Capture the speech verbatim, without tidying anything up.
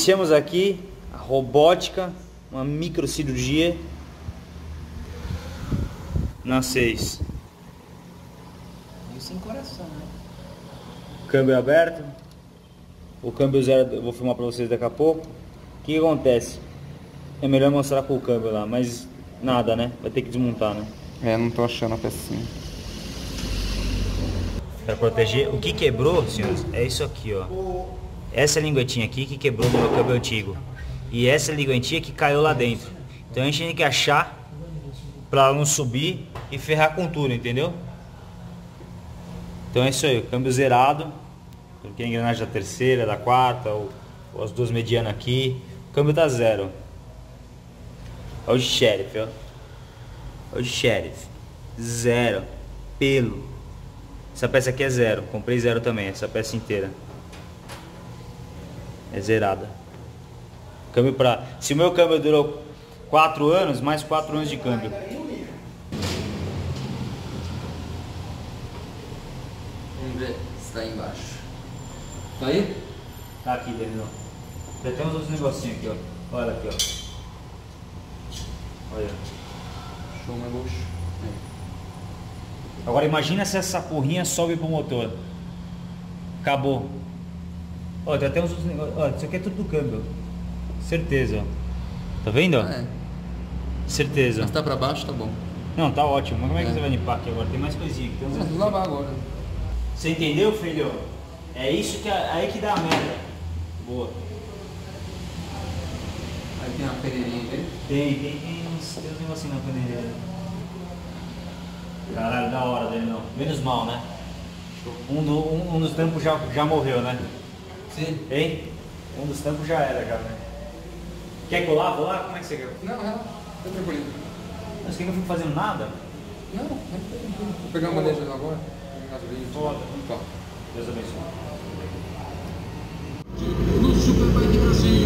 Iniciamos aqui a robótica, uma microcirurgia na seis. E sem coração, né? Câmbio aberto. O câmbio zero eu vou filmar para vocês daqui a pouco. O que acontece? É melhor mostrar com o câmbio lá, mas nada, né? Vai ter que desmontar, né? É, não tô achando a pecinha. Para proteger. O que quebrou, senhores, é isso aqui, ó. Essa linguetinha aqui que quebrou no meu câmbio antigo. E essa linguetinha que caiu lá dentro. Então a gente tem que achar para não subir e ferrar com tudo, entendeu? Então é isso aí, o câmbio zerado. Porque a engrenagem da terceira, da quarta, ou, ou as duas medianas aqui. O câmbio tá zero. Olha o Sheriff, ó. Olha o Sheriff. Zero. Pelo. Essa peça aqui é zero. Comprei zero também, essa peça inteira. É zerada. Câmbio pra... Se o meu câmbio durou quatro anos, mais quatro anos de câmbio. Vamos ver se tá aí embaixo. Tá aí? Tá aqui, Danilo. Tem até uns outros negocinhos aqui, ó. Olha aqui, ó. Olha. Show, meu bucho. Agora imagina se essa porrinha sobe pro motor. Acabou. Ó, tem até uns outros negócios. Ó, isso aqui é tudo do câmbio. Certeza, ó. Tá vendo, ó? Ah, é. Certeza. Mas tá pra baixo, tá bom. Não, tá ótimo. Mas como é que É. você vai limpar aqui agora? Tem mais coisinha aqui. Tem uns... Vamos lavar agora. Você entendeu, filho? É isso que é aí que dá a merda. Boa. Aí tem uma peneirinha dele. Tem, tem, tem uns, tem uns negocinhos na paneleira. Caralho, da hora dele não. Menos mal, né? Um, do, um, um dos tampos já, já morreu, né? Sim. Hein? Um dos tampos já era, já, né? Quer colar? Vou lá? Como é que você quer? Não, não. Tá tranquilo. Mas que eu não fico fazendo nada? Não, não tá tranquilo. Vou pegar uma maneja agora. Gasolina. Foda. Tá. Deus abençoe. No Superbike Brasil.